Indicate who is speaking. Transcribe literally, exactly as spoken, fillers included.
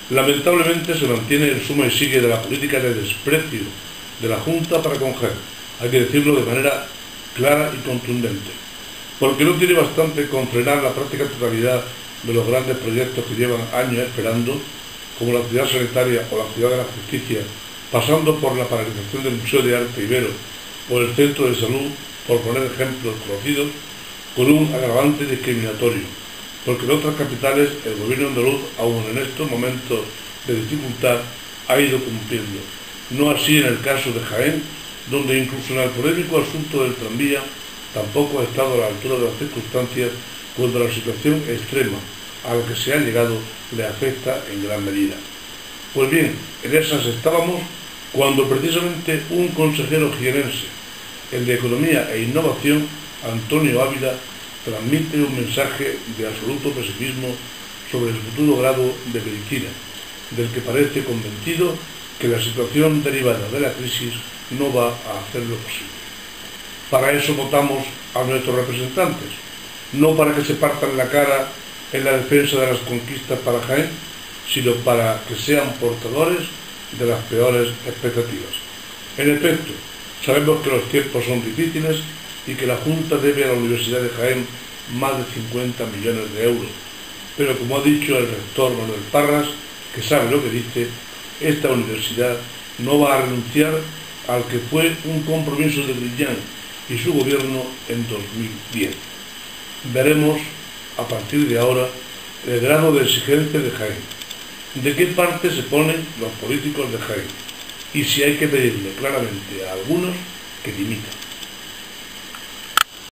Speaker 1: Lamentablemente se mantiene el suma y sigue de la política de desprecio de la Junta para con Jaén, hay que decirlo de manera clara y contundente, porque no tiene bastante con frenar la práctica totalidad de los grandes proyectos que llevan años esperando, como la ciudad sanitaria o la ciudad de la justicia, pasando por la paralización del Museo de Arte Ibero o el Centro de Salud, por poner ejemplos conocidos, con un agravante discriminatorio, porque en otras capitales el gobierno andaluz, aun en estos momentos de dificultad, ha ido cumpliendo. No así en el caso de Jaén, donde incluso en el polémico asunto del tranvía tampoco ha estado a la altura de las circunstancias, cuando la situación extrema a la que se ha llegado le afecta en gran medida. Pues bien, en esas estábamos cuando precisamente un consejero jienense, el de Economía e Innovación, Antonio Ávila, transmite un mensaje de absoluto pesimismo sobre el futuro grado de medicina, del que parece convencido que la situación derivada de la crisis no va a hacerlo posible. Para eso votamos a nuestros representantes, no para que se partan la cara en la defensa de las conquistas para Jaén, sino para que sean portadores de las peores expectativas. En efecto, sabemos que los tiempos son difíciles y que la Junta debe a la Universidad de Jaén más de cincuenta millones de euros, pero como ha dicho el rector Manuel Parras, que sabe lo que dice, esta universidad no va a renunciar al que fue un compromiso de Griñán y su gobierno en dos mil diez. Veremos a partir de ahora el grado de exigencia de Jaén, de qué parte se ponen los políticos de Jaén y si hay que pedirle claramente a algunos que dimitan.